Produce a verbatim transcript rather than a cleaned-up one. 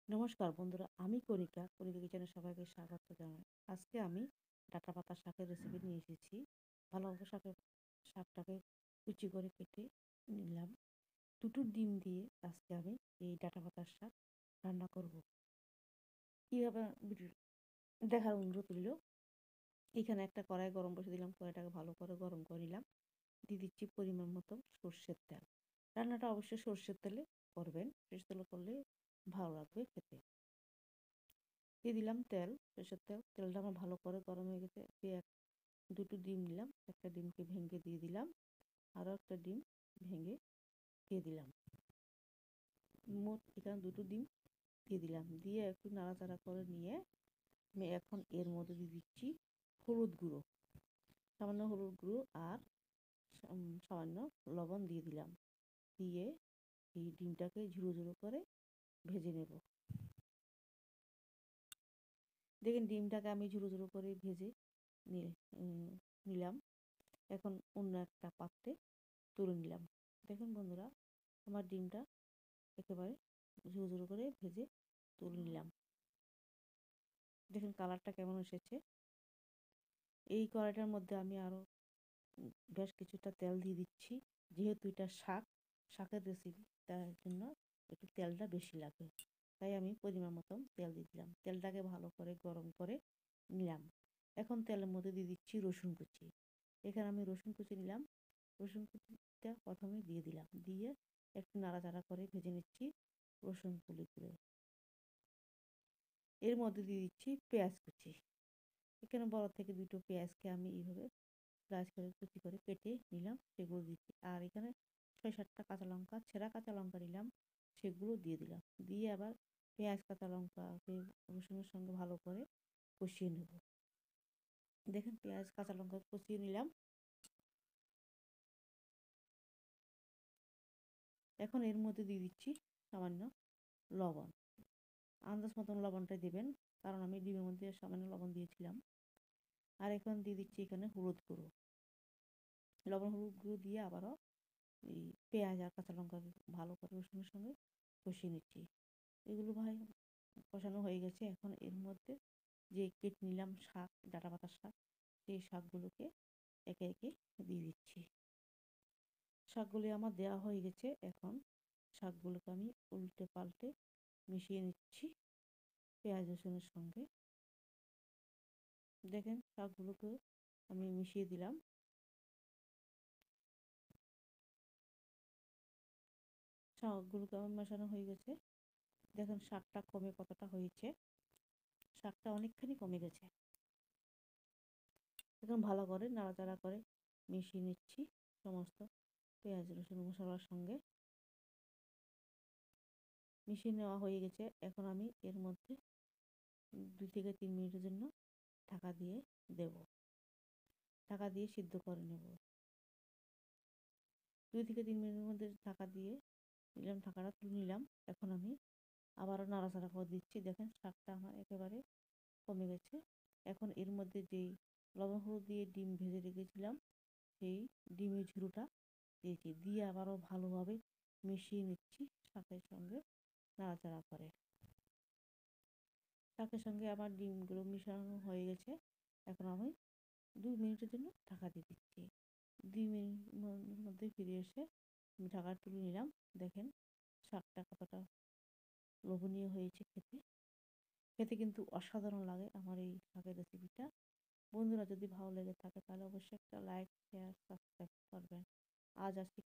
নমস্কার বন্ধুরা, আমি কণিকা, কণিকা কিচেনে সবাইকে স্বাগত জানাই। আজকে আমি ডাঁটা পাতা শাকের রেসিপি নিয়ে এসেছি। ভালোভাবে শাকের শাকটাকে কুচি করে কেটে নিলাম। দুটো ডিম দিয়ে আজকে আমি এই ডাঁটা পাতার শাক রান্না করব। কীভাবে ভিডিও দেখার অনুরোধ রইল। এখানে একটা কড়াই গরম বসে দিলাম, কড়াইটাকে ভালো করে গরম করে নিলাম। দিয়ে দিচ্ছি পরিমাণ মতো সর্ষের তেল। রান্নাটা অবশ্যই সর্ষের তেলে করবেন, সর্ষের তেলে করলে ভালো লাগবে খেতে। দিয়ে দিলাম তেল, সরষের তেল। তেলটা আমার ভালো করে গরম হয়ে গেছে। দিয়ে এক দুটো ডিম নিলাম, একটা ডিমকে ভেঙে দিয়ে দিলাম, আরও একটা ডিম ভেঙে দিয়ে দিলাম। মোট এখানে দুটো ডিম দিয়ে দিলাম। দিয়ে একটু নাড়াচাড়া করে নিয়ে আমি এখন এর মধ্যে দিয়ে দিচ্ছি হলুদ গুঁড়ো, সামান্য হলুদ গুঁড়ো আর সামান্য লবণ দিয়ে দিলাম। দিয়ে এই ডিমটাকে ঝুরো ঝুরো করে ভেজে নেব। দেখেন ডিমটাকে আমি ঝুরো ঝুরো করে ভেজে নিলাম। এখন অন্য একটা পাত্রে তুলে নিলাম। দেখুন বন্ধুরা, আমার ডিমটা একেবারে ঝুরো ঝুরো করে ভেজে তুলে নিলাম। দেখুন কালারটা কেমন এসেছে। এই কড়াইটার মধ্যে আমি আরও বেশ কিছুটা তেল দিয়ে দিচ্ছি। যেহেতু এটা শাক শাকের রেসিপি, তার জন্য একটু তেলটা বেশি লাগবে, তাই আমি পরিমাণ মতন তেল দিয়ে দিলাম। তেলটাকে ভালো করে গরম করে নিলাম। এখন তেলের মধ্যে দিয়ে দিচ্ছি রসুন কুচি। এখানে আমি রসুন কুচি নিলাম। রসুন কুচিটা প্রথমে দিয়ে দিলাম। দিয়ে একটু নাড়াচাড়া করে ভেজে নিচ্ছি রসুন তুলিগুলো। এর মধ্যে দিয়ে দিচ্ছি পেঁয়াজ কুচি। এখানে বড় থেকে দুটো পেঁয়াজকে আমি এইভাবে স্লাইস করে কুচি করে কেটে নিলাম, সেগুলো দিচ্ছি। আর এখানে ছয় সাতটা কাঁচা লঙ্কা, ছেঁড়া কাঁচা লঙ্কা নিলাম, সেগুলো দিয়ে দিলাম। দিয়ে আবার পেঁয়াজ কাঁচা লঙ্কাকে রসুনের সঙ্গে ভালো করে কষিয়ে নেব। দেখেন পেঁয়াজ কাঁচা লঙ্কা কষিয়ে নিলাম। এখন এর মধ্যে দিয়ে দিচ্ছি সামান্য লবণ। আন্দাজ মতন লবণটা দেবেন, কারণ আমি ডিমের মধ্যে সামান্য লবণ দিয়েছিলাম। আর এখন দিয়ে দিচ্ছি এখানে হলুদ গুঁড়ো। লবণ হলুদ গুঁড়ো দিয়ে আবারও এই পেঁয়াজ আর কাঁচা লঙ্কা ভালো করে রসুনের সঙ্গে কষিয়ে নিচ্ছি। এগুলো ভাই কষানো হয়ে গেছে। এখন এর মধ্যে যে কেটে নিলাম শাক, ডাঁটা পাতার শাক, সেই শাকগুলোকে একে একে দিয়ে দিচ্ছি। শাকগুলি আমার দেওয়া হয়ে গেছে। এখন শাকগুলোকে আমি উল্টে পাল্টে মিশিয়ে নিচ্ছি পেঁয়াজ রসুনের সঙ্গে। দেখেন শাকগুলোকে আমি মিশিয়ে দিলাম। শাকগুলোকে আমার মেশানো হয়ে গেছে। দেখেন শাকটা কমে কতটা হয়েছে। শাকটা অনেকখানি কমে গেছে। এখন ভালো করে নাড়াচাড়া করে মিশিয়ে নিচ্ছি সমস্ত পেঁয়াজ রসুন মশলার সঙ্গে। মিশিয়ে নেওয়া হয়ে গেছে। এখন আমি এর মধ্যে দুই থেকে তিন মিনিটের জন্য ঢাকা দিয়ে দেব। ঢাকা দিয়ে সিদ্ধ করে নেব। দুই থেকে তিন মিনিটের মধ্যে ঢাকা দিয়ে নিলাম, ঢাকাটা তুলে নিলাম। এখন আমি আবারও নাড়াচাড়া করে দিচ্ছি। দেখেন শাকটা আমার একেবারে কমে গেছে। এখন এর মধ্যে যেই লবণ হলুদ দিয়ে ডিম ভেজে রেখেছিলাম, সেই ডিমের ঝুড়োটা দিয়েছি। দিয়ে আবারও ভালোভাবে মিশিয়ে নিচ্ছি শাকের সঙ্গে নাড়াচাড়া করে। শাকের সঙ্গে আমার ডিমগুলো মিশানো হয়ে গেছে। এখন আমি দুই মিনিটের জন্য ঢাকা দিয়ে দিচ্ছি। দুই মিনিটের মধ্যে ফিরে এসে আমি ঢাকা তুলে নিলাম। দেখেন শাকটা কতটা লোভনীয় হয়েছে খেতে। খেতে কিন্তু অসাধারণ লাগে আমার এই শাকের রেসিপিটা। বন্ধুরা যদি ভালো লেগে থাকে তাহলে অবশ্যই একটা লাইক, শেয়ার, সাবস্ক্রাইব করবেন। আজ আসি।